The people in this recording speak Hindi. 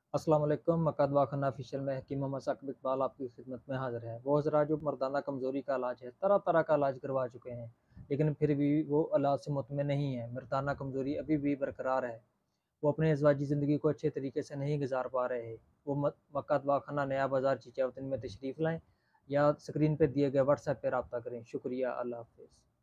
अस्सलाम वालेकुम। मक्का दवाख़ाना ऑफिशियल में हकीम मोहम्मद साकिब इकबाल आपकी खिदमत में हाज़िर है। वो हज़रात जो मर्दाना कमज़ोरी का इलाज है, तरह-तरह का इलाज करवा चुके हैं, लेकिन फिर भी वो इलाज से मुतमिन नहीं है। मर्दाना कमज़ोरी अभी भी बरकरार है। वो अपनी अज़वाजी ज़िंदगी को अच्छे तरीके से नहीं गुज़ार पा रहे। वो मक्का दवाख़ाना नया बाज़ार चिचयावतिन में तशरीफ़ लाएँ या स्क्रीन पे दिए गए व्हाट्सएप पे राब्ता करें। शुक्रिया, अल्लाह हाफ़िज़।